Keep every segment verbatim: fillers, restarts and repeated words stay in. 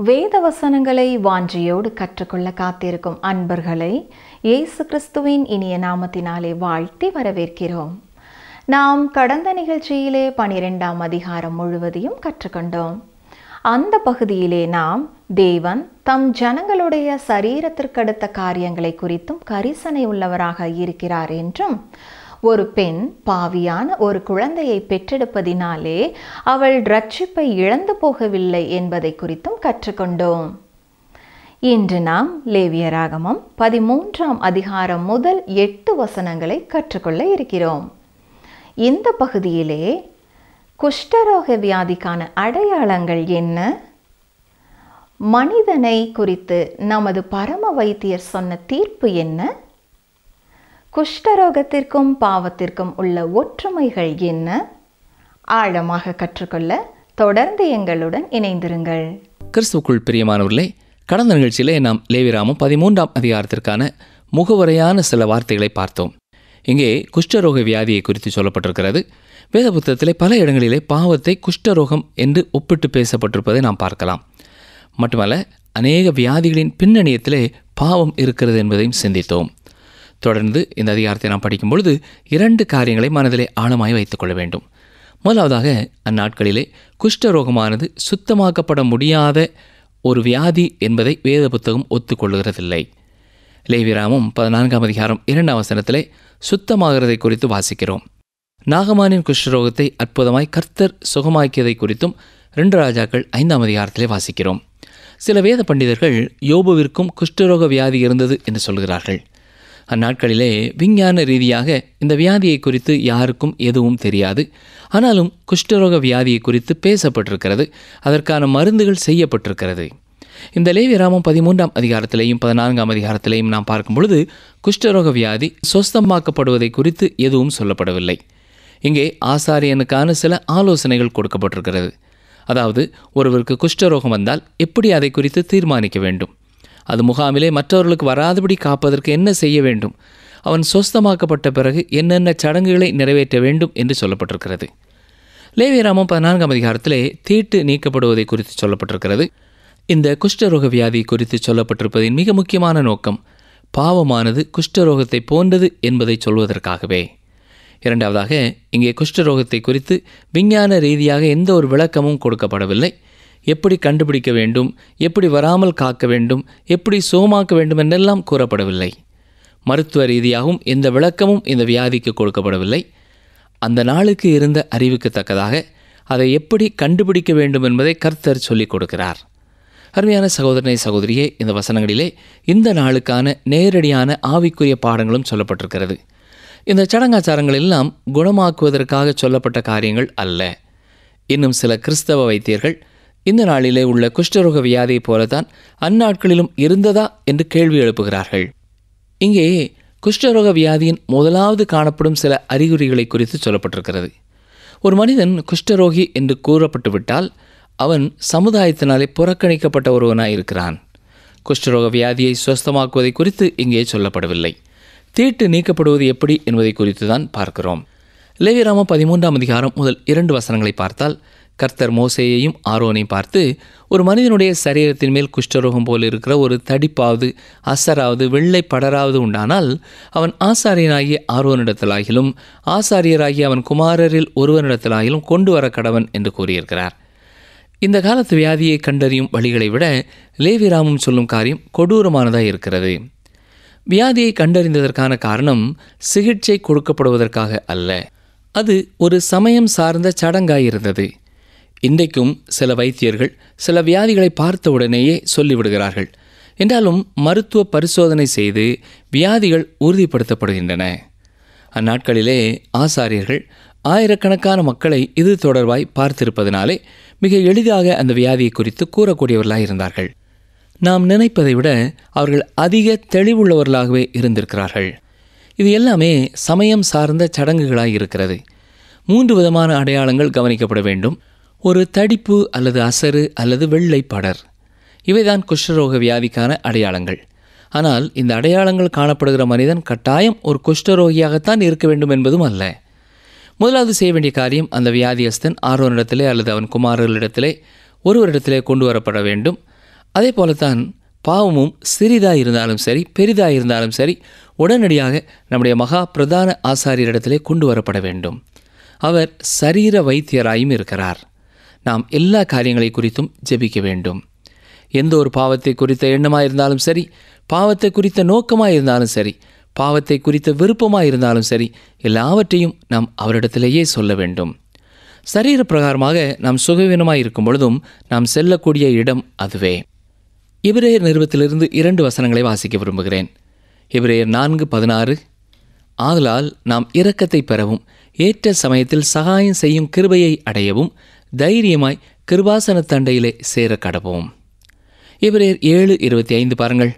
வேத வசனங்களை வாஞ்சியோடு கற்றுக்கொள்ள காத்திருக்கும் அன்பர்களை இயேசு கிறிஸ்துவின் இனிய நாமத்தினாலே வாழ்த்தி வரவேற்கிறோம். நாம் கடந்த நிகழ்ச்சியிலே பனிரெண்டாம் அதிகாரம் முழுவதையும் கற்றுக்கொண்டோம். அந்த பகுதியிலே நாம் தேவன் தம் ஜனங்களுடைய சரீரத்திற்கடுத்த காரியங்களை குறித்தும் கரிசனை உள்ளவராக இருக்கிறார் என்றும், ஒரு பெண் பாவியான ஒரு குழந்தையை பெற்றெடுப்பதினாலே அவள் இரட்சிப்பை இழந்து போகவில்லை என்பதை குறித்தும் கற்றுக்கொண்டோம். இன்று நாம் லேவியராகமம் பதிமூன்றாம் அதிகாரம் முதல் எட்டு வசனங்களை கற்றுக்கொள்ள இருக்கிறோம். இந்த பகுதியிலே குஷ்டரோக வியாதிக்கான அடையாளங்கள் என்ன, மனிதனை குறித்து நமது பரம வைத்தியர் சொன்ன தீர்ப்பு என்ன, குஷ்டரோகத்திற்கும் பாவத்திற்கும் உள்ள ஒற்றுமைகள் என்ன, ஆழமாக கற்றுக்கொள்ள தொடர்ந்து எங்களுடன் இணைந்திருங்கள். கிறிஸ்துவுக்குள் பிரியமானவர்களே, கடந்த நிகழ்ச்சியிலே நாம் லேவியராகமம் பதிமூன்றாம் அதிகாரத்திற்கான முகவுரையான சில வார்த்தைகளை பார்த்தோம். இங்கே குஷ்டரோக வியாதியை குறித்து சொல்லப்பட்டிருக்கிறது. வேத புத்தகத்திலே பல இடங்களிலே பாவத்தை குஷ்டரோகம் என்று ஒப்பிட்டு பேசப்பட்டிருப்பதை நாம் பார்க்கலாம். மட்டுமல்ல, அநேக வியாதிகளின் பின்னணியத்திலே பாவம் இருக்கிறது என்பதையும் சிந்தித்தோம். தொடர்ந்து இந்த அதிகாரத்தை நாம் படிக்கும் பொழுது இரண்டு காரியங்களை மனதிலே ஆழமாய் வைத்துக் கொள்ள வேண்டும். முதலாவதாக, அந்நாட்களிலே குஷ்டரோகமானது சுத்தமாக்கப்பட முடியாத ஒரு வியாதி என்பதை வேத புத்தகம் ஒத்துக்கொள்கிறதில்லை. லேவியராகமம் பதினான்காம் அதிகாரம் இரண்டாம் வசனத்திலே சுத்தமாகிறதை குறித்து வாசிக்கிறோம். நாகமானின் குஷ்டரோகத்தை அற்புதமாய் கர்த்தர் சுகமாக்கியதை குறித்தும் ரெண்டு ராஜாக்கள் ஐந்தாம் அதிகாரத்திலே வாசிக்கிறோம். சில வேத பண்டிதர்கள் யோபுவிற்கும் குஷ்டரோக வியாதி இருந்தது என்று சொல்கிறார்கள். அந்நாட்களிலே விஞ்ஞான ரீதியாக இந்த வியாதியை குறித்து யாருக்கும் எதுவும் தெரியாது. ஆனாலும் குஷ்டரோக வியாதியை குறித்து பேசப்பட்டிருக்கிறது, அதற்கான மருந்துகள் செய்யப்பட்டிருக்கிறது. இந்த லேவியராகமம் பதிமூன்றாம் அதிகாரத்திலேயும் பதினான்காம் அதிகாரத்திலேயும் நாம் பார்க்கும் பொழுது குஷ்டரோக வியாதி சொஸ்தமாக்கப்படுவதை குறித்து எதுவும் சொல்லப்படவில்லை. இங்கே ஆசாரியனுக்கான சில ஆலோசனைகள் கொடுக்கப்பட்டிருக்கிறது. அதாவது, ஒருவருக்கு குஷ்டரோகம் வந்தால் எப்படி அதை குறித்து தீர்மானிக்க வேண்டும், அது முகாமிலே மற்றவர்களுக்கு வராதபடி காப்பதற்கு என்ன செய்ய வேண்டும், அவன் சொஸ்தமாக்கப்பட்ட பிறகு என்னென்ன சடங்குகளை நிறைவேற்ற வேண்டும் என்று சொல்லப்பட்டிருக்கிறது. லேவியராகமம் பதினான்காம் அதிகாரத்திலே தீட்டு நீக்கப்படுவதை குறித்து சொல்லப்பட்டிருக்கிறது. இந்த குஷ்டரோக வியாதி குறித்து சொல்லப்பட்டிருப்பதின் மிக முக்கியமான நோக்கம் பாவமானது குஷ்டரோகத்தை போன்றது என்பதை சொல்வதற்காகவே. இரண்டாவதாக, இங்கே குஷ்டரோகத்தை குறித்து விஞ்ஞான ரீதியாக எந்த ஒரு விளக்கமும் கொடுக்கப்படவில்லை. எப்படி கண்டுபிடிக்க வேண்டும், எப்படி வராமல் காக்க வேண்டும், எப்படி சுகமாக்க வேண்டும் என்றெல்லாம் கூறப்படவில்லை. மருத்துவ ரீதியாகவும் எந்த விளக்கமும் இந்த வியாதிக்கு கொடுக்கப்படவில்லை. அந்த நாளுக்கு இருந்த அறிவுக்கு தக்கதாக அதை எப்படி கண்டுபிடிக்க வேண்டும் என்பதை கர்த்தர் சொல்லிக் கொடுக்கிறார். அருமையான சகோதரனை சகோதரியே, இந்த வசனங்களிலே இந்த நாளுக்கான நேரடியான ஆவிக்குரிய பாடங்களும் சொல்லப்பட்டிருக்கிறது. இந்த சடங்காச்சாரங்கள் எல்லாம் குணமாக்குவதற்காக சொல்லப்பட்ட காரியங்கள் அல்ல. இன்னும் சில கிறிஸ்தவ வைத்தியர்கள் இந்த நாளிலே உள்ள குஷ்டரோக வியாதியை போலத்தான் அந்நாட்களிலும் இருந்ததா என்று கேள்வி எழுப்புகிறார்கள். இங்கே குஷ்டரோக வியாதியின் முதலாவது காணப்படும் சில அறிகுறிகளை குறித்து சொல்லப்பட்டிருக்கிறது. ஒரு மனிதன் குஷ்டரோகி என்று கூறப்பட்டுவிட்டால் அவன் சமுதாயத்தினாலே புறக்கணிக்கப்பட்ட ஒருவனாய் இருக்கிறான். குஷ்டரோக வியாதியை சுஸ்தமாக்குவதை குறித்து இங்கே சொல்லப்படவில்லை. தீட்டு நீக்கப்படுவது எப்படி என்பதை குறித்து தான் பார்க்கிறோம். லேவியராகமம் பதிமூன்றாம் அதிகாரம் முதல் இரண்டு வசனங்களை பார்த்தால், கர்த்தர் மோசேயையும் ஆரோனையும் பார்த்து, ஒரு மனிதனுடைய சரீரத்தின் மேல் குஷ்டரோகம் போல் இருக்கிற ஒரு தடிப்பாவது அசராவது வெள்ளை படராவது உண்டானால் அவன் ஆசாரியனாகிய ஆரோனிடத்திலாகிலும் ஆசாரியராகிய அவன் குமாரரில் ஒருவனிடத்திலாகிலும் கொண்டு வர கடவன் என்று கூறியிருக்கிறார். இந்த காலத்து வியாதியை கண்டறியும் வழிகளை விட லேவியராகமம் சொல்லும் காரியம் கொடூரமானதாக இருக்கிறது. வியாதியை கண்டறிந்ததற்கான காரணம் சிகிச்சை கொடுக்கப்படுவதற்காக அல்ல, அது ஒரு சமயம் சார்ந்த சடங்காயிருந்தது. இன்றைக்கும் சில வைத்தியர்கள் சில வியாதிகளை பார்த்த உடனேயே சொல்லிவிடுகிறார்கள். என்றாலும் மருத்துவ பரிசோதனை செய்து வியாதிகள் உறுதிப்படுத்தப்படுகின்றன. அந்நாட்களிலே ஆசாரியர்கள் ஆயிரக்கணக்கான மக்களை இது தொடர்பாய் பார்த்திருப்பதனாலே மிக எளிதாக அந்த வியாதியை குறித்து கூறக்கூடியவர்களாக இருந்தார்கள். நாம் நினைப்பதை விட அவர்கள் அதிக தெளிவுள்ளவர்களாகவே இருந்திருக்கிறார்கள். இது எல்லாமே சமயம் சார்ந்த சடங்குகளாய் இருக்கிறது. மூன்று விதமான அடையாளங்கள் கவனிக்கப்பட வேண்டும். ஒரு தடிப்பு அல்லது அசரு அல்லது வெள்ளை படர், இவைதான் குஷ்டரோக வியாதிக்கான அடையாளங்கள். ஆனால் இந்த அடையாளங்கள் காணப்படுகிற மனிதன் கட்டாயம் ஒரு குஷ்டரோகியாகத்தான் இருக்க வேண்டும் என்பதும் அல்ல. முதலாவது செய்ய வேண்டிய காரியம், அந்த வியாதியஸ்தன் ஆரோனிடத்திலே அல்லது அவன் குமாரர்களிடத்திலே ஒருவரிடத்திலே கொண்டு வரப்பட வேண்டும். அதே போலத்தான் பாவமும் சிறிதாக இருந்தாலும் சரி பெரிதாக இருந்தாலும் சரி உடனடியாக நம்முடைய மகா பிரதான ஆசாரியரிடத்திலே கொண்டு வரப்பட வேண்டும். அவர் சரீர வைத்தியராயும் இருக்கிறார். நாம் எல்லா காரியங்களை குறித்தும் ஜெபிக்க வேண்டும். எந்த ஒரு பாவத்தை குறித்த எண்ணமாக இருந்தாலும் சரி, பாவத்தை குறித்த நோக்கமாக இருந்தாலும் சரி, பாவத்தை குறித்த விருப்பமாக இருந்தாலும் சரி, எல்லாவற்றையும் நாம் அவரிடத்திலேயே சொல்ல வேண்டும். சரீர பிரகாரமாக நாம் சுகவீனமாக இருக்கும் பொழுதும் நாம் செல்லக்கூடிய இடம் அதுவே. எபிரேயர் நிருபத்திலிருந்து இரண்டு வசனங்களை வாசிக்க விரும்புகிறேன். எபிரேயர் நான்கு பதினாறு. ஆதலால் நாம் இரக்கத்தை பெறவும் ஏற்ற சமயத்தில் சகாயம் செய்யும் கிருபையை அடையவும் தைரியமாய் கிருபாசன தண்டையிலே சேர கடவோம். எபிரேயர் ஏழு இருபத்தி ஐந்து பாருங்கள்.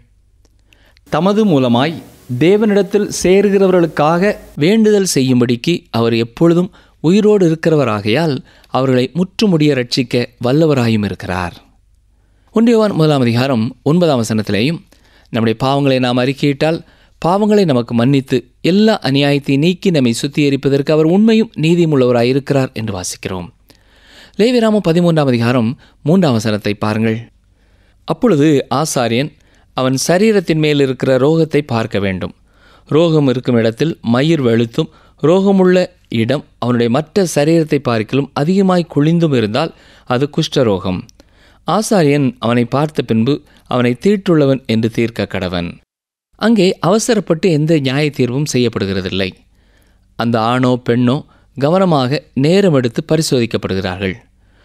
தமது மூலமாய் தேவனிடத்தில் சேருகிறவர்களுக்காக வேண்டுதல் செய்யும்படிக்கு அவர் எப்பொழுதும் உயிரோடு இருக்கிறவராகையால் அவர்களை முற்றுமுடிய ரட்சிக்க வல்லவராயும் இருக்கிறார். ஒன்றியவான் முதலாம் அதிகாரம் ஒன்பதாம் வசனத்திலேயும் நம்முடைய பாவங்களை நாம் அறிக்கையிட்டால் பாவங்களை நமக்கு மன்னித்து எல்லா அநியாயத்தை நீக்கி நம்மை சுத்திகரிப்பதற்கு அவர் உண்மையும் நீதியும் உள்ளவராய் இருக்கிறார் என்று வாசிக்கிறோம். லேவியராமம் பதிமூன்றாம் அதிகாரம் மூன்றாம் வசனத்தை பாருங்கள். அப்பொழுது ஆசாரியன் அவன் சரீரத்தின் மேல் இருக்கிற ரோகத்தை பார்க்க வேண்டும். ரோகம் இருக்கும் இடத்தில் மயிர் வெளுத்தும் ரோகமுள்ள இடம் அவனுடைய மற்ற சரீரத்தை பார்க்கிலும் அதிகமாய் குளிந்தும் இருந்தால் அது குஷ்டரோகம். ஆசாரியன் அவனை பார்த்த பின்பு அவனை தீட்டுள்ளவன் என்று தீர்க்க கடவன். அங்கே அவசரப்பட்டு எந்த நியாய தீர்வும் செய்யப்படுகிறதில்லை. அந்த ஆணோ பெண்ணோ கவனமாக நேரம் எடுத்து பரிசோதிக்கப்படுகிறார்கள்.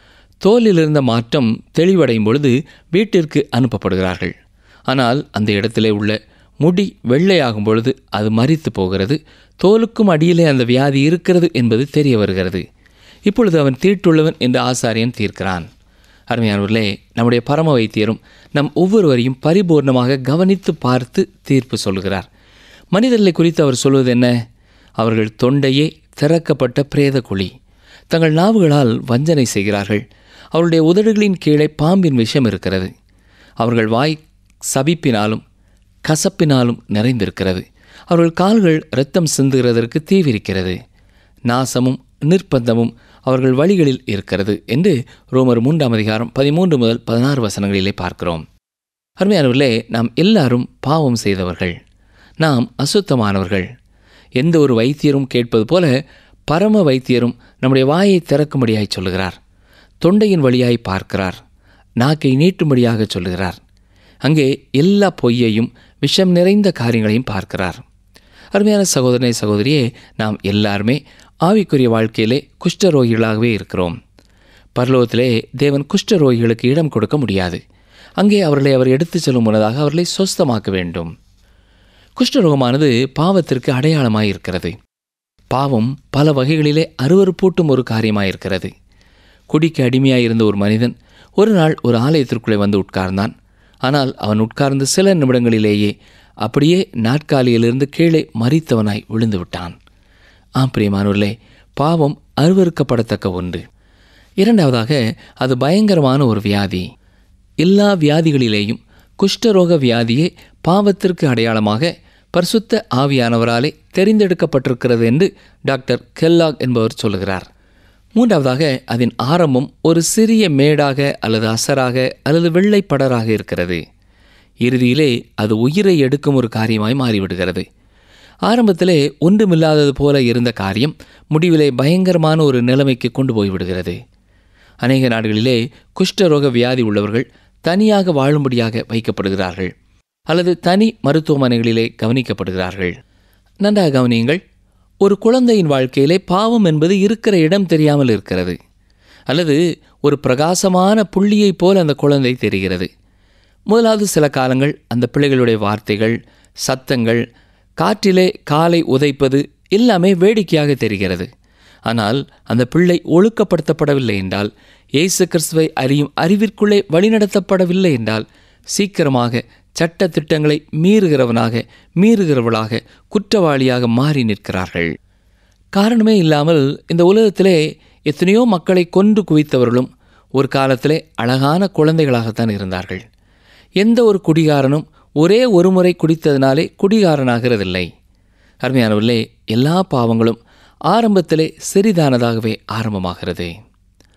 தோலில் இருந்த மாற்றம் தெளிவடையும் பொழுது வீட்டிற்கு அனுப்பப்படுகிறார்கள். ஆனால் அந்த இடத்திலே உள்ள முடி வெள்ளையாகும் பொழுது அது மரித்து போகிறது. தோலுக்கும் அடியிலே அந்த வியாதி இருக்கிறது என்பது தெரிய வருகிறது. இப்பொழுது அவன் தீட்டுள்ளவன் என்று ஆசாரியன் தீர்க்கிறான். அருமையானவர்களே, நம்முடைய பரம வைத்தியரும் நம் ஒவ்வொருவரையும் பரிபூர்ணமாக கவனித்து பார்த்து தீர்ப்பு சொல்கிறார். மனிதர்களை குறித்து அவர் சொல்வது என்ன? அவர்கள் தொண்டையே திறக்கப்பட்ட பிரேத குழி. தங்கள் நாவுகளால் வஞ்சனை செய்கிறார்கள். அவருடைய உதடுகளின் கீழே பாம்பின் விஷம் இருக்கிறது. அவர்கள் வாய் சபிப்பினாலும் கசப்பினாலும் நிறைந்திருக்கிறது. அவர்கள் கால்கள் இரத்தம் சிந்துகிறதற்கு தீவிரிக்கிறது. நாசமும் நிர்பந்தமும் அவர்கள் வழிகளில் இருக்கிறது என்று ரோமர் மூன்றாம் அதிகாரம் பதிமூன்று முதல் பதினாறு வசனங்களிலே பார்க்கிறோம். அருமையானவர்களே, நாம் எல்லாரும் பாவம் செய்தவர்கள். நாம் அசுத்தமானவர்கள். எந்த ஒரு வைத்தியரும் கேட்பது போல பரம வைத்தியரும் நம்முடைய வாயை திறக்கும்படியாய் சொல்லுகிறார். தொண்டையின் வழியாய் பார்க்கிறார். நாக்கை நீட்டும்படியாக சொல்லுகிறார். அங்கே எல்லா பொய்யையும் விஷம் நிறைந்த காரியங்களையும் பார்க்கிறார். அருமையான சகோதரனே சகோதரியே, நாம் எல்லாருமே ஆவிக்குரிய வாழ்க்கையிலே குஷ்டரோகிகளாகவே இருக்கிறோம். பரலோகத்திலே தேவன் குஷ்டரோகிகளுக்கு இடம் கொடுக்க முடியாது. அங்கே அவர்களை அவர் எடுத்துச் செல்லும் முன்னதாக அவர்களை சொஸ்தமாக்க வேண்டும். குஷ்டரோகமானது பாவத்திற்கு அடையாளமாயிருக்கிறது. பாவம் பல வகைகளிலே அருவருப்பூட்டும் ஒரு காரியமாயிருக்கிறது. குடிக்கு அடிமையாயிருந்த ஒரு மனிதன் ஒரு நாள் ஒரு ஆலயத்திற்குள்ளே வந்து உட்கார்ந்தான். ஆனால் அவன் உட்கார்ந்து சில நிமிடங்களிலேயே அப்படியே நாற்காலியிலிருந்து கீழே மரித்தவனாய் விழுந்து விட்டான். ஆம் பிரியமானவர்களே, பாவம் அருவருக்கப்படத்தக்க ஒன்று. இரண்டாவதாக, அது பயங்கரமான ஒரு வியாதி. எல்லா வியாதிகளிலேயும் குஷ்டரோக வியாதியே பாவத்திற்கு அடையாளமாக பரிசுத்த ஆவியானவராலே தெரிந்தெடுக்கப்பட்டிருக்கிறது என்று டாக்டர் கெல்லாக் என்பவர் சொல்லுகிறார். மூன்றாவதாக, அதன் ஆரம்பம் ஒரு சிறிய மேடாக அல்லது அசராக அல்லது வெள்ளைப்படராக இருக்கிறது. இறுதியிலே அது உயிரை எடுக்கும் ஒரு காரியமாய் மாறிவிடுகிறது. ஆரம்பத்திலே ஒன்றுமில்லாதது போல இருந்த காரியம் முடிவிலே பயங்கரமான ஒரு நிலைமைக்கு கொண்டு போய்விடுகிறது. அநேக நாடுகளிலே குஷ்டரோக வியாதி உள்ளவர்கள் தனியாக வாழும்படியாக வைக்கப்படுகிறார்கள் அல்லது தனி மருத்துவமனைகளிலே கவனிக்கப்படுகிறார்கள். நன்றாக கவனியுங்கள். ஒரு குழந்தையின் வாழ்க்கையிலே பாவம் என்பது இருக்கிற இடம் தெரியாமல் இருக்கிறது. அல்லது ஒரு பிரகாசமான புள்ளியைப் போல் அந்த குழந்தை தெரிகிறது. முதலாவது சில காலங்கள் அந்த பிள்ளைகளுடைய வார்த்தைகள், சத்தங்கள், காற்றிலே காலை உதைப்பது எல்லாமே வேடிக்கையாக தெரிகிறது. ஆனால் அந்த பிள்ளை ஒழுக்கப்படுத்தப்படவில்லை என்றால், இயேசு கிறிஸ்துவை அறியும் அறிவிற்குள்ளே வழிநடத்தப்படவில்லை என்றால், சீக்கிரமாக சட்ட திட்டங்களை மீறுகிறவனாக மீறுகிறவளாக குற்றவாளியாக மாறி நிற்கிறார்கள். காரணமே இல்லாமல் இந்த உலகத்திலே எத்தனையோ மக்களை கொன்று குவித்தவர்களும் ஒரு காலத்திலே அழகான குழந்தைகளாகத்தான் இருந்தார்கள். எந்த ஒரு குடிகாரனும் ஒரே ஒரு முறை குடித்ததினாலே குடிகாரனாகிறதில்லை. அருமையானவர்களே, எல்லா பாவங்களும் ஆரம்பத்திலே சிறிதானதாகவே ஆரம்பமாகிறது.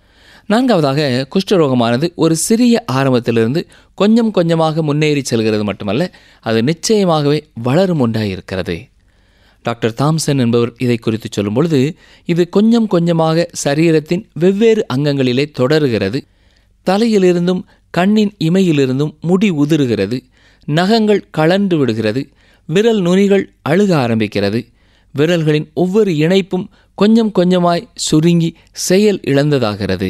நான்காவதாக, குஷ்டரோகமானது ஒரு சிறிய ஆரம்பத்திலிருந்து கொஞ்சம் கொஞ்சமாக முன்னேறி செல்கிறது மட்டுமல்ல, அது நிச்சயமாகவே வளரும் ஒன்றாக இருக்கிறது. டாக்டர் தாம்சன் என்பவர் இதை குறித்து சொல்லும் பொழுது, இது கொஞ்சம் கொஞ்சமாக சரீரத்தின் வெவ்வேறு அங்கங்களிலே தொடருகிறது. தலையிலிருந்தும் கண்ணின் இமையிலிருந்தும் முடி உதிருகிறது, நகங்கள் கழன்று விடுகிறது, விரல் நுனிகள் அழுக ஆரம்பிக்கிறது, விரல்களின் ஒவ்வொரு இணைப்பும் கொஞ்சம் கொஞ்சமாய் சுருங்கி செயல் இழந்ததாகிறது,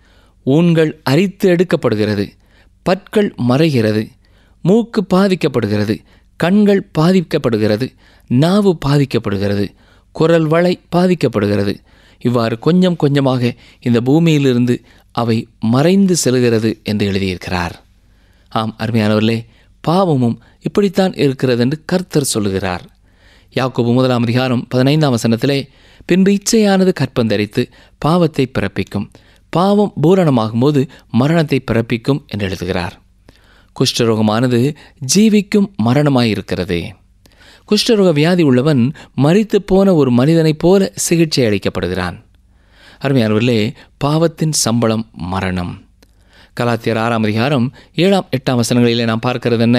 ஊன்கள் அரித்து எடுக்கப்படுகிறது, பற்கள் மறைகிறது, மூக்கு பாதிக்கப்படுகிறது, கண்கள் பாதிக்கப்படுகிறது, நாவு பாதிக்கப்படுகிறது, குரல் வளை பாதிக்கப்படுகிறது. இவ்வாறு கொஞ்சம் கொஞ்சமாக இந்த பூமியிலிருந்து அவை மறைந்து செல்கிறது என்று எழுதியிருக்கிறார். ஆம் அருமையானவர்களே, பாவமும் இப்படித்தான் இருக்கிறது என்று கர்த்தர் சொல்லுகிறார். யாக்கோபு முதலாம் அதிகாரம் பதினைந்தாம் வசனத்திலே, பின்பு இச்சையானது கற்பந்தரித்து பாவத்தை பிறப்பிக்கும், பாவம் பூரணமாகும் போது மரணத்தை பிறப்பிக்கும் என்று எழுதுகிறார். குஷ்டரோகமானது ஜீவிக்கும் மரணமாயிருக்கிறது. குஷ்டரோக வியாதி உள்ளவன் மரித்து போன ஒரு மனிதனைப் போல சிகிச்சை அளிக்கப்படுகிறான். அருமையானவர்களே, பாவத்தின் சம்பளம் மரணம். கலாத்தியர் ஆறாம் அதிகாரம் ஏழாம் எட்டாம் வசனங்களிலே நாம் பார்க்கிறது என்ன?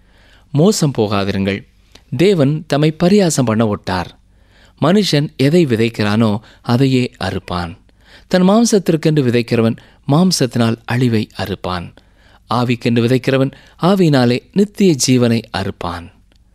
மோசம் போகாதிருங்கள், தேவன் தம்மை பரியாசம் பண்ண விட்டார். மனுஷன் எதை விதைக்கிறானோ அதையே அறுப்பான். தன் மாம்சத்திற்கென்று விதைக்கிறவன் மாம்சத்தினால் அழிவை அறுப்பான். ஆவிக்கென்று விதைக்கிறவன் ஆவியினாலே நித்திய ஜீவனை அறுப்பான்.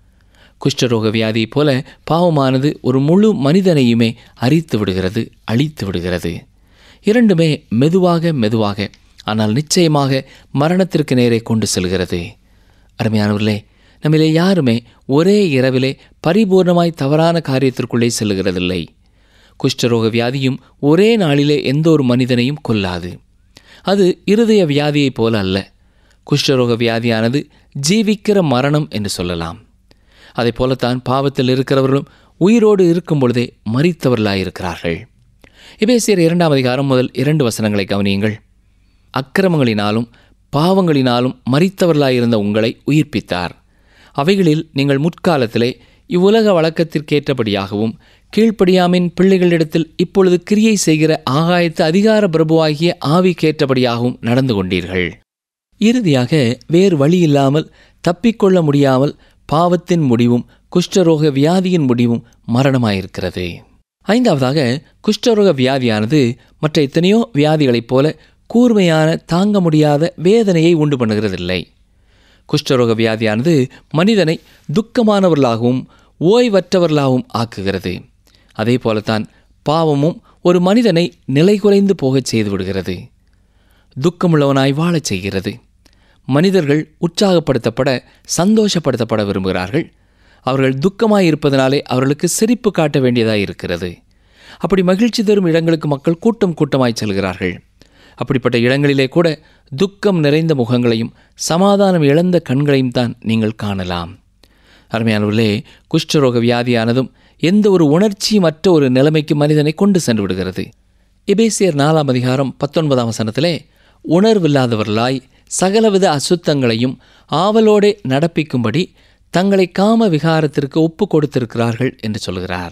குஷ்டரோக வியாதியைப் போல பாவமானது ஒரு முழு மனிதனையுமே அரித்து விடுகிறது, அழித்து விடுகிறது. இரண்டுமே மெதுவாக மெதுவாக ஆனால் நிச்சயமாக மரணத்திற்கு நேரே கொண்டு செல்கிறது. அருமையானவர்களே, நம்மிலே யாருமே ஒரே இரவிலே பரிபூர்ணமாய் தவறான காரியத்திற்குள்ளே செல்லுகிறதில்லை. குஷ்டரோக வியாதியும் ஒரே நாளிலே எந்த ஒரு மனிதனையும் கொல்லாது. அது இருதய வியாதியைப் போல அல்ல. குஷ்டரோக வியாதியானது ஜீவிக்கிற மரணம் என்று சொல்லலாம். அதை போலத்தான் பாவத்தில் இருக்கிறவர்களும் உயிரோடு இருக்கும் பொழுதே மரித்தவர்களாயிருக்கிறார்கள். எபேசியர் இரண்டாம் அதிகாரம் முதல் இரண்டு வசனங்களை கவனியுங்கள். அக்கிரமங்களினாலும் பாவங்களினாலும் மரித்தவர்களாயிருந்த உங்களை உயிர்ப்பித்தார். அவைகளில் நீங்கள் முற்காலத்திலே இவ்வுலக வழக்கத்திற்கேற்றபடியாகவும் கீழ்ப்படியாமின் பிள்ளைகளிடத்தில் இப்பொழுது கிரியை செய்கிற ஆகாயத்து அதிகார பிரபுவாகிய ஆவிக்கேற்றபடியாகவும் நடந்து கொண்டீர்கள். இறுதியாக வேறு வழியில்லாமல் தப்பிக்கொள்ள முடியாமல் பாவத்தின் முடிவும் குஷ்டரோக வியாதியின் முடிவும் மரணமாயிருக்கிறது. ஐந்தாவதாக, குஷ்டரோக வியாதியானது மற்ற எத்தனையோ வியாதிகளைப் போல கூர்மையான தாங்க முடியாத வேதனையை உண்டு பண்ணுகிறதில்லை. குஷ்டரோக வியாதியானது மனிதனை துக்கமானவர்களாகவும் ஓய்வற்றவர்களாகவும் ஆக்குகிறது. அதே போலத்தான் பாவமும் ஒரு மனிதனை நிலை குறைந்து போகச் செய்து விடுகிறது. துக்கமுள்ளவனாய் வாழச் செய்கிறது. மனிதர்கள் உற்சாகப்படுத்தப்பட சந்தோஷப்படுத்தப்பட விரும்புகிறார்கள். அவர்கள் துக்கமாய் இருப்பதனாலே அவர்களுக்கு சிரிப்பு காட்ட வேண்டியதாக இருக்கிறது. அப்படி மகிழ்ச்சி தரும் இடங்களுக்கு மக்கள் கூட்டம் கூட்டமாய் செல்கிறார்கள். அப்படிப்பட்ட இடங்களிலே கூட துக்கம் நிறைந்த முகங்களையும் சமாதானம் இழந்த கண்களையும் தான் நீங்கள் காணலாம். அருமையானவர்களே, குஷ்டரோக வியாதியானதும் எந்த ஒரு உணர்ச்சியமற்ற ஒரு நிலைமைக்கு மனிதனை கொண்டு சென்று விடுகிறது. எபேசியர் நாலாம் அதிகாரம் பத்தொன்பதாம் வசனத்திலே, உணர்வில்லாதவர்களாய் சகலவித அசுத்தங்களையும் ஆவலோடே நடப்பிக்கும்படி தங்களை காம விகாரத்திற்கு ஒப்பு கொடுத்திருக்கிறார்கள் என்று சொல்கிறார்.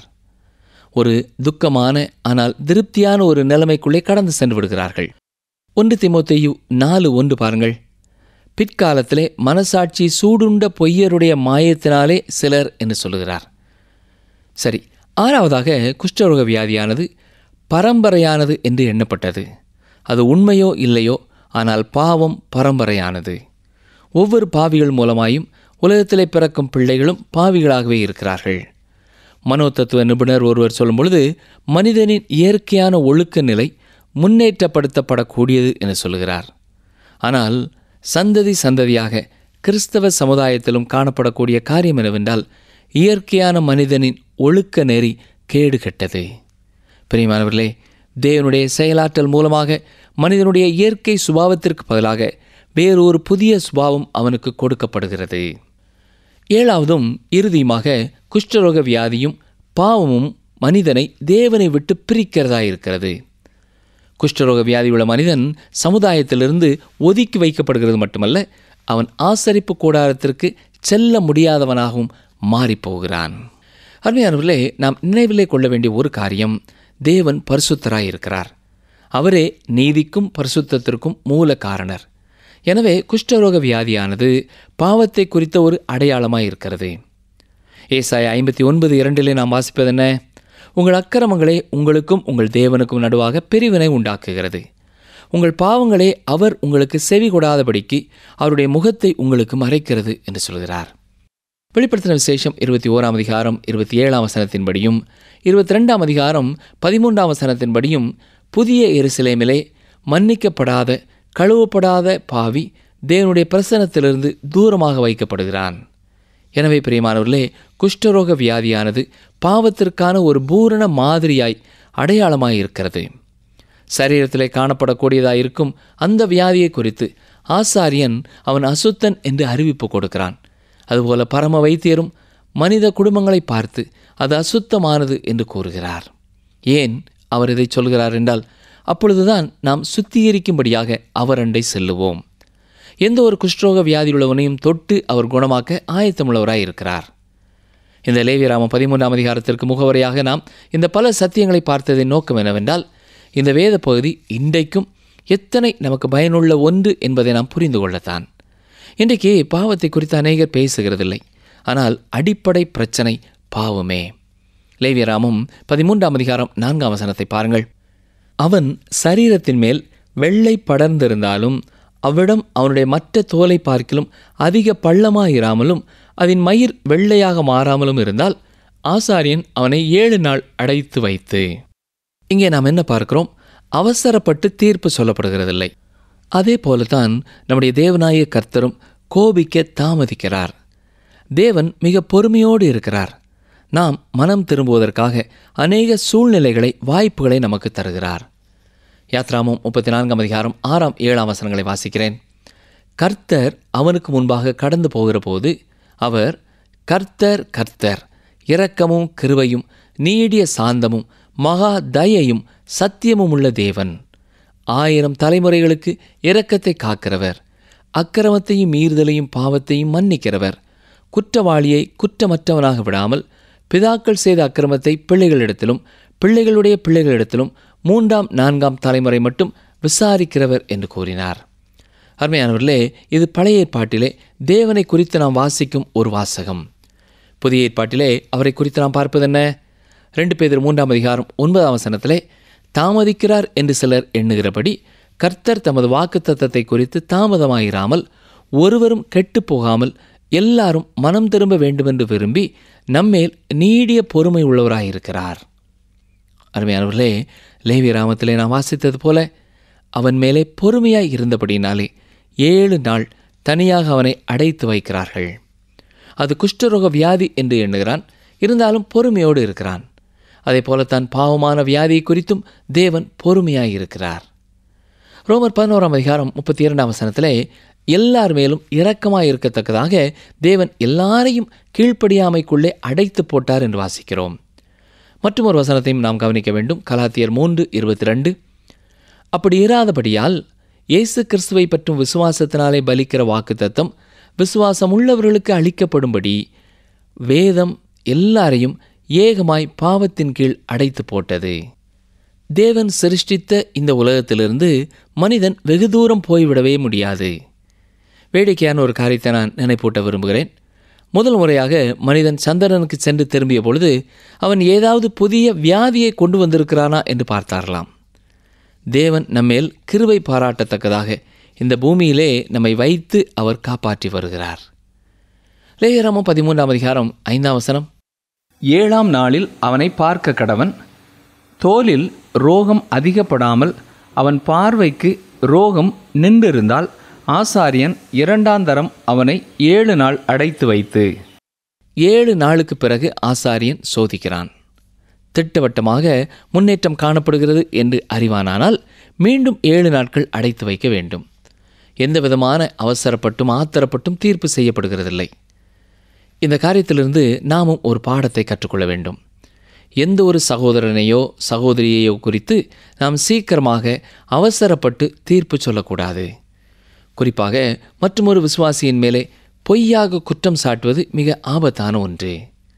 ஒரு துக்கமான ஆனால் திருப்தியான ஒரு நிலைமைக்குள்ளே கடந்து சென்று விடுகிறார்கள். ஒன்று தீமோத்தேயு நாலு ஒன்று பாருங்கள். பிற்காலத்திலே மனசாட்சி சூடுண்ட பொய்யருடைய மாயத்தினாலே சிலர் என்று சொல்லுகிறார். சரி, ஆறாவதாக, குஷ்டரோக வியாதியானது பரம்பரையானது என்று எண்ணப்பட்டது. அது உண்மையோ இல்லையோ, ஆனால் பாவம் பரம்பரையானது. ஒவ்வொரு பாவிகள் மூலமாயும் உலகத்திலே பிறக்கும் பிள்ளைகளும் பாவிகளாகவே இருக்கிறார்கள். மனோதத்துவ நிபுணர் ஒருவர் சொல்லும் பொழுது, மனிதனின் இயற்கையான ஒழுக்க நிலை முன்னேற்றப்படுத்தப்படக்கூடியது என சொல்கிறார். ஆனால் சந்ததி சந்ததியாக கிறிஸ்தவ சமுதாயத்திலும் காணப்படக்கூடிய காரியம் என்னவென்றால், இயற்கையான மனிதனின் ஒழுக்க நெறி கேடு கெட்டது. பிரியமானவர்களே, தேவனுடைய செயலாற்றல் மூலமாக மனிதனுடைய இயற்கை சுபாவத்திற்கு பதிலாக வேறொரு புதிய சுபாவம் அவனுக்கு கொடுக்கப்படுகிறது. ஏழாவதும் இறுதியுமாக, குஷ்டரோக வியாதியும் பாவமும் மனிதனை தேவனை விட்டு பிரிக்கிறதா இருக்கிறது. குஷ்டரோக வியாதி உள்ள மனிதன் சமுதாயத்திலிருந்து ஒதுக்கி வைக்கப்படுகிறது மட்டுமல்ல, அவன் ஆசரிப்பு கூடாரத்திற்கு செல்ல முடியாதவனாகவும் மாறிப்போகிறான். அருமையானவர்களே, நாம் நினைவிலே கொள்ள வேண்டிய ஒரு காரியம், தேவன் பரிசுத்தராயிருக்கிறார். அவரே நீதிக்கும் பரிசுத்தத்திற்கும் மூல காரணர். எனவே குஷ்டரோக வியாதியானது பாவத்தை குறித்த ஒரு அடையாளமாய் இருக்கிறது. ஏசாயா ஐம்பத்தி ஒன்பது இரண்டிலே நாம் வாசிப்பது என்ன? உங்கள் அக்கிரமங்களே உங்களுக்கும் உங்கள் தேவனுக்கும் நடுவாக பிரிவினை உண்டாக்குகிறது. உங்கள் பாவங்களே அவர் உங்களுக்கு செவி கொடாதபடிக்கு அவருடைய முகத்தை உங்களுக்கு மறைக்கிறது என்று சொல்கிறார். வெளிப்படுத்தின விசேஷம் இருபத்தி ஓராம் அதிகாரம் இருபத்தி ஏழாம் வசனத்தின்படியும் இருபத்தி ரெண்டாம் அதிகாரம் பதிமூன்றாம் வசனத்தின்படியும் புதிய எருசலேமிலே மன்னிக்கப்படாத கழுவப்படாத பாவி தேவனுடைய பிரசன்னத்திலிருந்து தூரமாக வைக்கப்படுகிறான். எனவே பிரியமானவர்களே, குஷ்டரோக வியாதியானது பாவத்திற்கான ஒரு பூரண மாதிரியாய் அடையாளமாய் இருக்கிறது. சரீரத்திலே காணப்படக்கூடியதாயிருக்கும் அந்த வியாதியை குறித்து ஆசாரியன் அவன் அசுத்தன் என்று அறிவிப்பு கொடுக்கிறான். அதுபோல பரம வைத்தியரும் மனித குடும்பங்களை பார்த்து அது அசுத்தமானது என்று கூறுகிறார். ஏன் அவர் இதை சொல்கிறார் என்றால், அப்பொழுதுதான் நாம் சுத்திகரிக்கும்படியாக அவர் அண்டை செல்லுவோம். எந்த ஒரு குஷ்டரோக வியாதியுள்ளவனையும் தொட்டு அவர் குணமாக்க ஆயத்தமுள்ளவராய் இருக்கிறார். இந்த லேவியராமம் பதிமூன்றாம் அதிகாரத்திற்கு முகவரியாக நாம் இந்த பல சத்தியங்களை பார்த்ததின் நோக்கம் என்னவென்றால், இந்த வேத பகுதி இன்றைக்கும் எத்தனை நமக்கு பயனுள்ள ஒன்று என்பதை நாம் புரிந்து கொள்ளத்தான். இன்றைக்கு பாவத்தை குறித்து அநேகர் பேசுகிறதில்லை. ஆனால் அடிப்படை பிரச்சனை பாவமே. லேவியராமம் பதிமூன்றாம் அதிகாரம் நான்காம் வசனத்தை பாருங்கள். அவன் சரீரத்தின் மேல் வெள்ளை படர்ந்திருந்தாலும் அவ்விடம் அவனுடைய மற்ற தோலை பார்க்கிலும் அதிக பள்ளமாயிராமலும் அதன் மயிர் வெள்ளையாக மாறாமலும் இருந்தால் ஆசாரியன் அவனை ஏழு நாள் அடைத்து வைத்து. இங்கே நாம் என்ன பார்க்கிறோம்? அவசரப்பட்டு தீர்ப்பு சொல்லப்படுகிறதில்லை. அதே போலத்தான் நம்முடைய தேவனாய கர்த்தரும் கோபிக்க தாமதிக்கிறார். தேவன் மிக பொறுமையோடு இருக்கிறார். நாம் மனம் திரும்புவதற்காக அநேக சூழ்நிலைகளை வாய்ப்புகளை நமக்கு தருகிறார். யாத்ராமம் முப்பத்தி நான்காம் அதிகாரம் ஆறாம் ஏழாம் வசனங்களை வாசிக்கிறேன். கர்த்தர் அவனுக்கு முன்பாக கடந்து போகிற போது அவர், கர்த்தர் கர்த்தர் இரக்கமும் கிருபையும் நீடிய சாந்தமும் மகா தயையும் சத்தியமும் உள்ள தேவன், ஆயிரம் தலைமுறைகளுக்கு இரக்கத்தை காக்கிறவர், அக்கிரமத்தையும் மீறுதலையும் பாவத்தையும் மன்னிக்கிறவர், குற்றவாளியை குற்றமற்றவனாக விடாமல் பிதாக்கள் செய்த அக்கிரமத்தை பிள்ளைகளிடத்திலும் பிள்ளைகளுடைய பிள்ளைகளிடத்திலும் மூன்றாம் நான்காம் தலைமுறை மட்டும் விசாரிக்கிறவர் என்று கூறினார். அருமையானவர்களே, இது பழைய ஏற்பாட்டிலே தேவனை குறித்து நாம் வாசிக்கும் ஒரு வாசகம். புதிய ஏற்பாட்டிலே அவரை குறித்து நாம் பார்ப்பது என்ன? ரெண்டு பேதுரு மூன்றாம் அதிகாரம் ஒன்பதாம் வசனத்திலே, தாமதிக்கிறார் என்று சிலர் எண்ணுகிறபடி கர்த்தர் தமது வாக்குத்தத்தத்தை குறித்து தாமதமாயிராமல் ஒருவரும் கெட்டுப்போகாமல் எல்லாரும் மனம் திரும்ப வேண்டுமென்று விரும்பி நம்மேல் நீடிய பொறுமை உள்ளவராயிருக்கிறார். அருமையானவர்களே, லேவியராமத்திலே நாம் வாசித்தது போல அவன் மேலே பொறுமையாய் இருந்தபடினாலே ஏழு நாள் தனியாக அவனை அடைத்து வைக்கிறார்கள். அது குஷ்டரோக வியாதி என்று எண்ணுகிறான், இருந்தாலும் பொறுமையோடு இருக்கிறான். அதே போலத்தான் பாவமான வியாதியை குறித்தும் தேவன் பொறுமையாய் இருக்கிறார். ரோமர் பதினோராம் அதிகாரம் முப்பத்தி இரண்டாம் வசனத்திலே, எல்லார் மேலும் இரக்கமாய் இருக்கத்தக்கதாக தேவன் எல்லாரையும் கீழ்ப்படியாமைக்குள்ளே அடைத்து போட்டார் என்று வாசிக்கிறோம். மற்றும் ஒரு வசனத்தையும் நாம் கவனிக்க வேண்டும். கலாத்தியர் மூன்று இருபத்தி ரெண்டு, அப்படி இராதபடியால் இயேசு கிறிஸ்துவை பற்றும் விசுவாசத்தினாலே பலிக்கிற வாக்குத்தத்தம் விசுவாசம் உள்ளவர்களுக்கு அளிக்கப்படும்படி வேதம் எல்லாரையும் ஏகமாய் பாவத்தின் கீழ் அடைத்து போட்டது. தேவன் சிருஷ்டித்த இந்த உலகத்திலிருந்து மனிதன் வெகு தூரம் போய்விடவே முடியாது. வேடிக்கையான ஒரு காரியத்தை நான் நினைப்பூட்ட விரும்புகிறேன். முதல் முறையாக மனிதன் சந்திரனுக்கு சென்று திரும்பிய பொழுது அவன் ஏதாவது புதிய வியாதியை கொண்டு வந்திருக்கிறானா என்று பார்த்தாரலாம். தேவன் நம்மேல் கிருபை பாராட்டத்தக்கதாக இந்த பூமியிலே நம்மை வைத்து அவர் காப்பாற்றி வருகிறார். லேவியராமம் பதிமூன்றாம் அதிகாரம் ஐந்தாம் வசனம், ஏழாம் நாளில் அவனை பார்க்க கடவன், தோலில் ரோகம் அதிகப்படாமல் அவன் பார்வைக்கு ரோகம் நின்றிருந்தால் ஆசாரியன் இரண்டாந்தரம் அவனை ஏழு நாள் அடைத்து வைத்து. ஏழு நாளுக்கு பிறகு ஆசாரியன் சோதிக்கிறான். திட்டவட்டமாக முன்னேற்றம் காணப்படுகிறது என்று அறிவானானால் மீண்டும் ஏழு நாட்கள் அடைத்து வைக்க வேண்டும். எந்த விதமான அவசரப்பட்டும் ஆத்திரப்பட்டும் தீர்ப்பு செய்யப்படுகிறதில்லை. இந்த காரியத்திலிருந்து நாமும் ஒரு பாடத்தை கற்றுக்கொள்ள வேண்டும். எந்த ஒரு சகோதரனையோ சகோதரியையோ குறித்து நாம் சீக்கிரமாக அவசரப்பட்டு தீர்ப்பு சொல்லக்கூடாது. குறிப்பாக மற்றொரு விசுவாசியின் மேலே பொய்யாக குற்றம் சாட்டுவது மிக ஆபத்தான ஒன்று.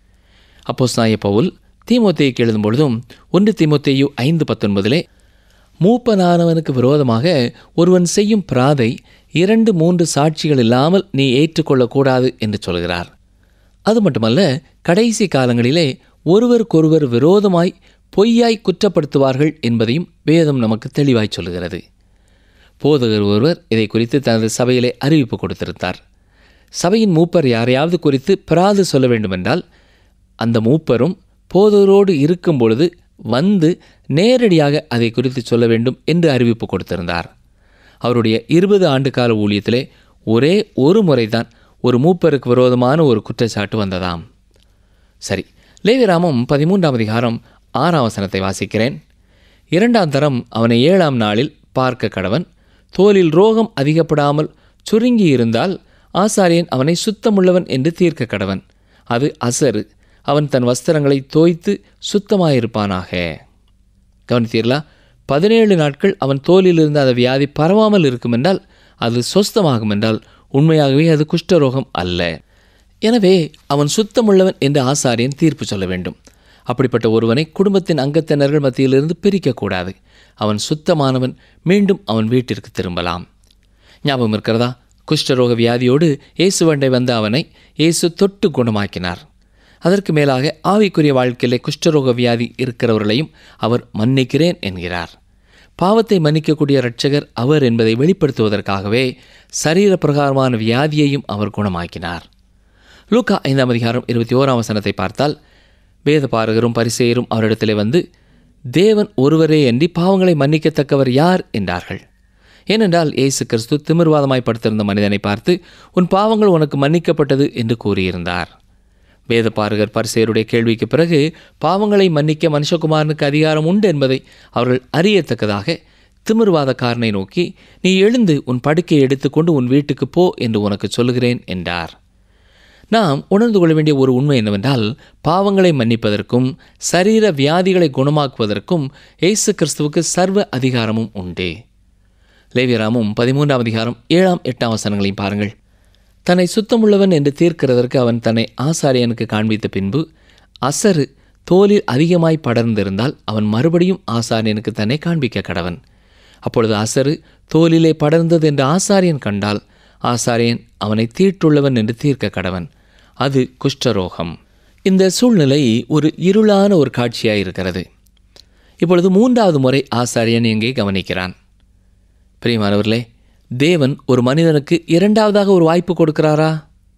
அப்போஸ்தலனாகிய பவுல் தீமோத்தேயுக்கு எழுதும் பொழுதும் ஒன்று தீமோத்தேயு ஐந்து பத்தொன்பதிலே, மூப்பனானவனுக்கு விரோதமாக ஒருவன் செய்யும் பிராதை இரண்டு மூன்று சாட்சிகள் இல்லாமல் நீ ஏற்றுக்கொள்ளக்கூடாது என்று சொல்கிறார். அது மட்டுமல்ல, கடைசி காலங்களிலே ஒருவருக்கொருவர் விரோதமாய் பொய்யாய் குற்றப்படுத்துவார்கள் என்பதையும் வேதம் நமக்கு தெளிவாய் சொல்கிறது. போதகர் ஒருவர் இதை குறித்து தனது சபையிலே அறிவிப்பு கொடுத்திருந்தார். சபையின் மூப்பர் யாரையாவது குறித்து பிராது சொல்ல வேண்டுமென்றால் அந்த மூப்பரும் போதகரோடு இருக்கும் பொழுது வந்து நேரடியாக அதை குறித்து சொல்ல வேண்டும் என்று அறிவிப்பு கொடுத்திருந்தார். அவருடைய இருபது ஆண்டு கால ஊழியத்திலே ஒரே ஒரு முறைதான் ஒரு மூப்பருக்கு விரோதமான ஒரு குற்றச்சாட்டு வந்ததாம். சரி, லேவியராமம் பதிமூன்றாம் அதிகாரம் ஆறாம் வசனத்தை வாசிக்கிறேன். இரண்டாம் தரம் அவனை ஏழாம் நாளில் பார்க்க கடவன். தோலில் ரோகம் அதிகப்படாமல் சுருங்கி இருந்தால் ஆசாரியன் அவனை சுத்தமுள்ளவன் என்று தீர்க்க கடவன். அது அசரு. அவன் தன் வஸ்திரங்களை தோய்த்து சுத்தமாயிருப்பானாக. கவனித்தீர்களா? பதினேழு நாட்கள் அவன் தோலில் இருந்து அந்த வியாதி பரவாமல் இருக்கும் என்றால், அது சொஸ்தமாகும் என்றால், உண்மையாகவே அது குஷ்டரோகம் அல்ல. எனவே அவன் சுத்தமுள்ளவன் என்று ஆசாரியன் தீர்ப்பு சொல்ல வேண்டும். அப்படிப்பட்ட ஒருவனை குடும்பத்தின் அங்கத்தினர்கள் மத்தியிலிருந்து பிரிக்கக்கூடாது. அவன் சுத்தமானவன், மீண்டும் அவன் வீட்டிற்கு திரும்பலாம். ஞாபகம் இருக்கிறதா? குஷ்டரோக வியாதியோடு இயேசுவண்டை வந்த அவனை இயேசு தொட்டு குணமாக்கினார். அதற்கு மேலாக ஆவிக்குரிய வாழ்க்கையிலே குஷ்டரோக வியாதி இருக்கிறவர்களையும் அவர் மன்னிக்கிறேன் என்கிறார். பாவத்தை மன்னிக்கக்கூடிய இரட்சகர் அவர் என்பதை வெளிப்படுத்துவதற்காகவே சரீர பிரகாரமான வியாதியையும் அவர் குணமாக்கினார். லூக்கா ஐந்தாம் அதிகாரம் இருபத்தி ஓராம் வசனத்தை பார்த்தால், வேத பாரகரும் பரிசேயரும் அவரிடத்திலே வந்து, தேவன் ஒருவரே அன்றி பாவங்களை மன்னிக்கத்தக்கவர் யார் என்றார்கள். ஏனென்றால் இயேசு கிறிஸ்து திமிர்வாதமாய் படுத்திருந்த மனிதனை பார்த்து, உன் பாவங்கள் உனக்கு மன்னிக்கப்பட்டது என்று கூறியிருந்தார். வேத பாரகர் பரிசேயருடைய கேள்விக்கு பிறகு பாவங்களை மன்னிக்க மனுஷகுமாரனுக்கு அதிகாரம் உண்டு என்பதை அவர்கள் அறியத்தக்கதாக திமிர்வாதக்காரனை நோக்கி, நீ எழுந்து உன் படுக்கையை எடுத்துக்கொண்டு உன் வீட்டுக்கு போ என்று உனக்கு சொல்லுகிறேன் என்றார். நாம் உணர்ந்து கொள்ள வேண்டிய ஒரு உண்மை என்னவென்றால், பாவங்களை மன்னிப்பதற்கும் சரீர வியாதிகளை குணமாக்குவதற்கும் இயேசு கிறிஸ்துவுக்கு சர்வ அதிகாரமும் உண்டு. லேவியராமம் பதிமூன்றாம் அதிகாரம் ஏழாம் எட்டாம் வசனங்களையும் பாருங்கள். தன்னை சுத்தமுள்ளவன் என்று தீர்க்கிறதற்கு அவன் தன்னை ஆசாரியனுக்கு காண்பித்த பின்பு அசரு தோலில் அதிகமாய் படர்ந்திருந்தால் அவன் மறுபடியும் ஆசாரியனுக்கு தன்னை காண்பிக்க கடவன். அப்பொழுது அசரு தோலிலே படர்ந்தது என்று ஆசாரியன் கண்டால் ஆசாரியன் அவனை தீட்டுள்ளவன் என்று தீர்க்க கடவன். அது குஷ்டரோகம். இந்த சூழ்நிலை ஒரு இருளான ஒரு காட்சியாக இருக்கிறது. இப்பொழுது மூன்றாவது முறை ஆசாரியன் எங்கே கவனிக்கிறான். பிரியமானவர்களே, தேவன் ஒரு மனிதனுக்கு இரண்டாவதாக ஒரு வாய்ப்பு கொடுக்கிறாரா?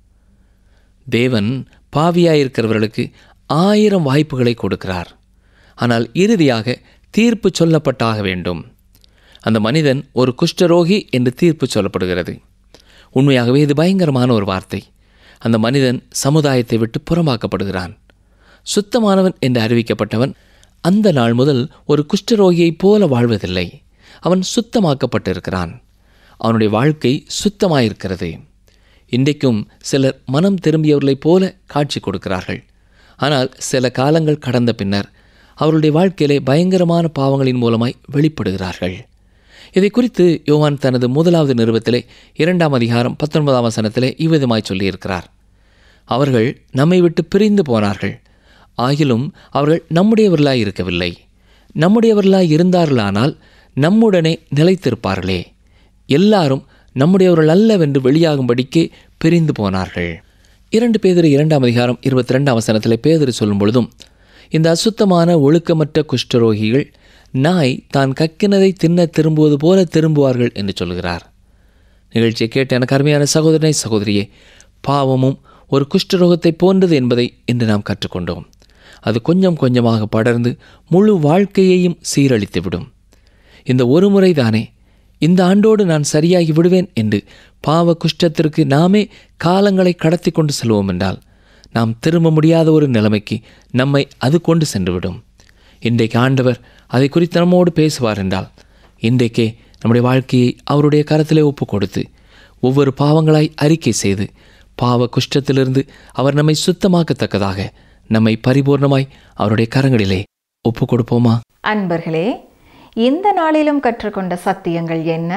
தேவன் பாவியாயிருக்கிறவர்களுக்கு ஆயிரம் வாய்ப்புகளை கொடுக்கிறார். ஆனால் இறுதியாக தீர்ப்பு சொல்லப்பட்டாக வேண்டும். அந்த மனிதன் ஒரு குஷ்டரோகி என்று தீர்ப்பு சொல்லப்படுகிறது. உண்மையாகவே இது பயங்கரமான ஒரு வார்த்தை. அந்த மனிதன் சமுதாயத்தை விட்டு புறம்பாக்கப்படுகிறான். சுத்தமானவன் என்று அறிவிக்கப்பட்டவன் அந்த நாள் முதல் ஒரு குஷ்டரோகியைப் போல வாழ்வதில்லை. அவன் சுத்தமாக்கப்பட்டிருக்கிறான். அவனுடைய வாழ்க்கை சுத்தமாயிருக்கிறது. இன்றைக்கும் சிலர் மனம் திரும்பியவர்களைப் போல காட்சி கொடுக்கிறார்கள். ஆனால் சில காலங்கள் கடந்த பின்னர் அவருடைய வாழ்க்கையிலே பயங்கரமான பாவங்களின் மூலமாய் வெளிப்படுகிறார்கள். இதை குறித்து யோவான் தனது முதலாவது நிருபத்திலே இரண்டாம் அதிகாரம் பத்தொன்பதாம் வசனத்திலே இவ்விதமாய் சொல்லியிருக்கிறார். அவர்கள் நம்மை விட்டு பிரிந்து போனார்கள், ஆகிலும் அவர்கள் நம்முடையவர்களாய் இருக்கவில்லை. நம்முடையவர்களாய் இருந்தார்களானால் நம்முடனே நிலைத்திருப்பார்களே. எல்லாரும் நம்முடையவர்கள் அல்லவென்று வெளியாகும்படிக்கே பிரிந்து போனார்கள். இரண்டு பேதுரு இரண்டாம் அதிகாரம் இருபத்தி ரெண்டாம் வசனத்திலே பேதுரு சொல்லும் பொழுதும், இந்த அசுத்தமான ஒழுக்கமற்ற குஷ்டரோகிகள் நாய் தான் கக்கினதை தின்ன திரும்புவது போல திரும்புவார்கள் என்று சொல்கிறார். நிகழ்ச்சியை கேட்ட எனக்கு அருமையான சகோதரனை சகோதரியே, பாவமும் ஒரு குஷ்டரோகத்தை போன்றது என்பதை இன்று நாம் கற்றுக்கொண்டோம். அது கொஞ்சம் கொஞ்சமாக படர்ந்து முழு வாழ்க்கையையும் சீரழித்துவிடும். இந்த ஒரு முறைதானே, இந்த ஆண்டோடு நான் சரியாகி விடுவேன் என்று பாவ குஷ்டத்திற்கு நாமே காலங்களை கடத்தி கொண்டு செல்வோம் என்றால் நாம் திரும்ப முடியாத ஒரு நிலைமைக்கு நம்மை அது கொண்டு சென்றுவிடும். இன்றைக்கு ஆண்டவர் அதை குறித்து நம்மோடு பேசுவார் என்றால் இன்றைக்கே நம்முடைய வாழ்க்கையை அவருடைய கரத்திலே ஒப்பு கொடுத்து ஒவ்வொரு பாவங்களாய் அறிக்கை செய்து பாவ குஷ்டத்திலிருந்து அவர் நம்மை சுத்தமாக்கத்தக்கதாக நம்மை பரிபூர்ணமாய் அவருடைய கரங்களிலே ஒப்பு கொடுப்போமா? அன்பர்களே, இந்த நாளிலும் கற்றுக்கொண்ட சத்தியங்கள் என்ன?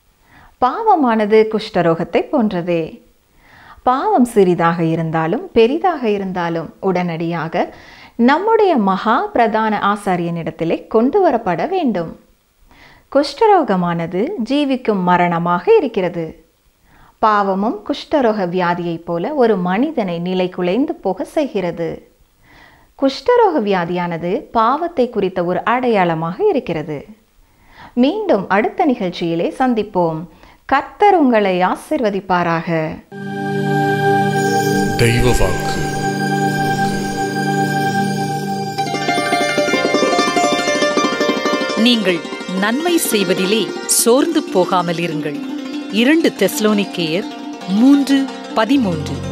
பாவமானது குஷ்டரோகத்தை போன்றதே. பாவம் சிறிதாக இருந்தாலும் பெரிதாக இருந்தாலும் உடனடியாக நம்முடைய மகா பிரதான ஆசாரியனிடத்திலே கொண்டு வரப்பட வேண்டும். குஷ்டரோகமானது ஜீவிக்கும் மரணமாக இருக்கிறது. பாவமும் குஷ்டரோக வியாதியைப் போல ஒரு மனிதனை நிலை குலைந்து போக செய்கிறது. குஷ்டரோக வியாதியானது பாவத்தை குறித்த ஒரு அடையாளமாக இருக்கிறது. மீண்டும் அடுத்த நிகழ்ச்சியிலே சந்திப்போம். கர்த்தர் உங்களை ஆசீர்வதிப்பாராக. தெய்வ வாக்கு. நீங்கள் நன்மை செய்வதிலே சோர்ந்து போகாமல் இருங்கள். இரண்டு தெசலோனிக்கேயர் மூன்று பதிமூன்று.